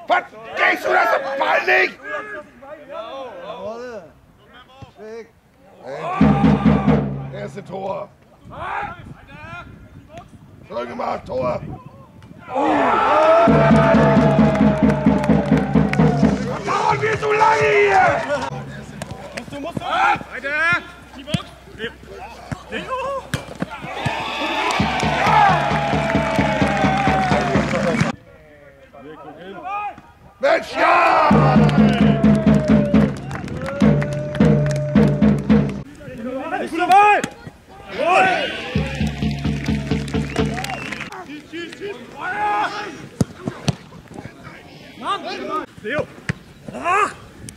Verstehst du das Ball nicht? Erste Tor. Schön gemacht, Tor. Was dauern wir so lange hier? Musst du. Weiter. Die Box. Mensch, ja! Guter Ball! Jawohl! Schieß! Feuer! Mann! Leo! Ah!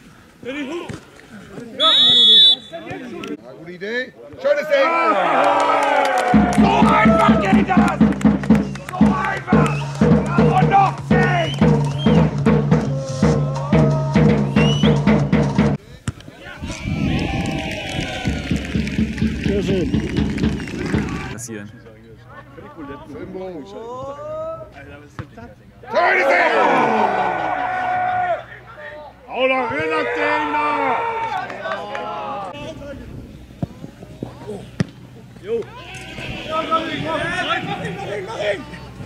Ja, gute Idee. Schönes Ding! So einfach geht das! So einfach! Und noch 10! Passieren. Hau doch hin, das Ding da! Jo! Mach ihn!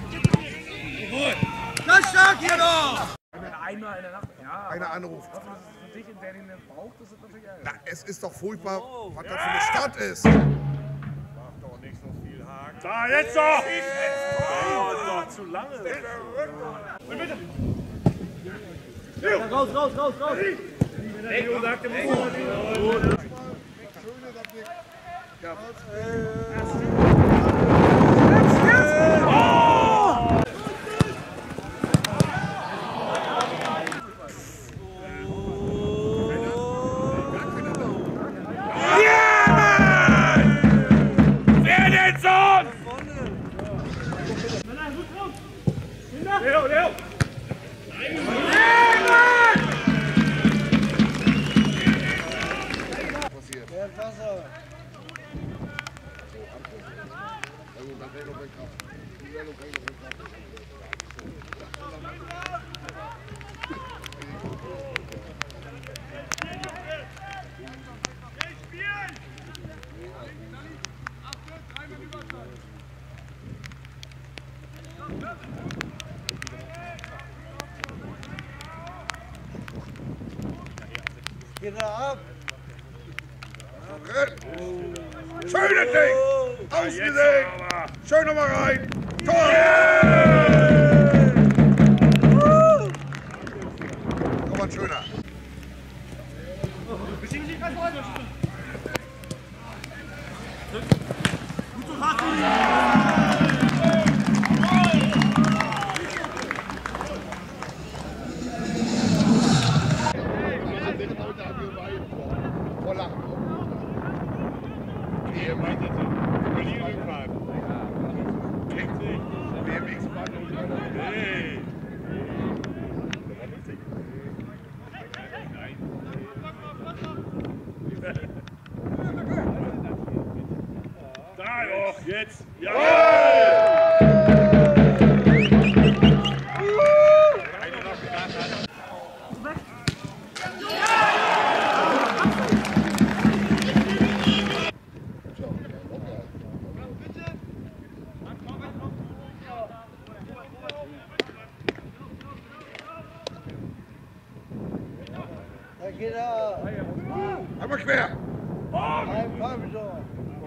Das stark hier noch! Einmal in der Nacht, ja. Einer anruft. Was ist für dich, in der den braucht, das ist natürlich ärgerlich. Na, es ist doch furchtbar, was das für eine Stadt ist. Mach doch nicht so viel Haken. Da, jetzt doch! Oh, ist doch zu lange. Raus! Leo sagte mir Leo! Geht er ab? Schönes Ding! Ausgesehen! Schön nochmal rein! Tor! Komm mal, schöner! Da doch, jetzt! Ja! Da geht er. Einmal quer! Ein Pavillon.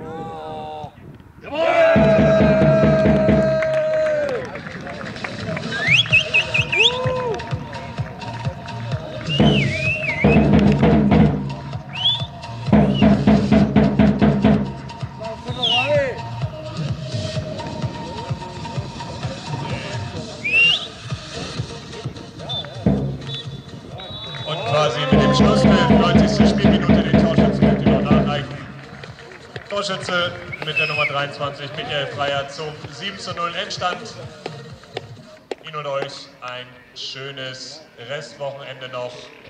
Und quasi mit dem Schlusspfiff, 90. Spielminute, den Torschützen könnt ihr noch nachreichen. Torschütze mit der Nummer 23, Michael Freyer, zum 7:0 Endstand. Ihnen und euch ein schönes Restwochenende noch.